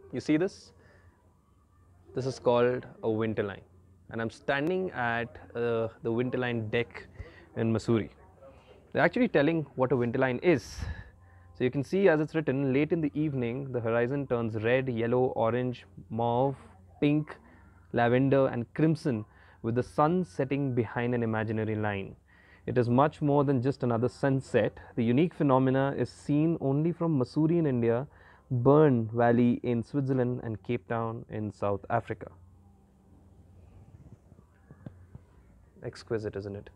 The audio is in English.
You see this? This is called a Winterline, and I'm standing at the Winterline deck in Mussoorie. They're actually telling what a Winterline is. So you can see, as it's written, late in the evening, the horizon turns red, yellow, orange, mauve, pink, lavender, and crimson, with the sun setting behind an imaginary line. It is much more than just another sunset. The unique phenomena is seen only from Mussoorie in India, Bern Valley in Switzerland, and Cape Town in South Africa. Exquisite, isn't it?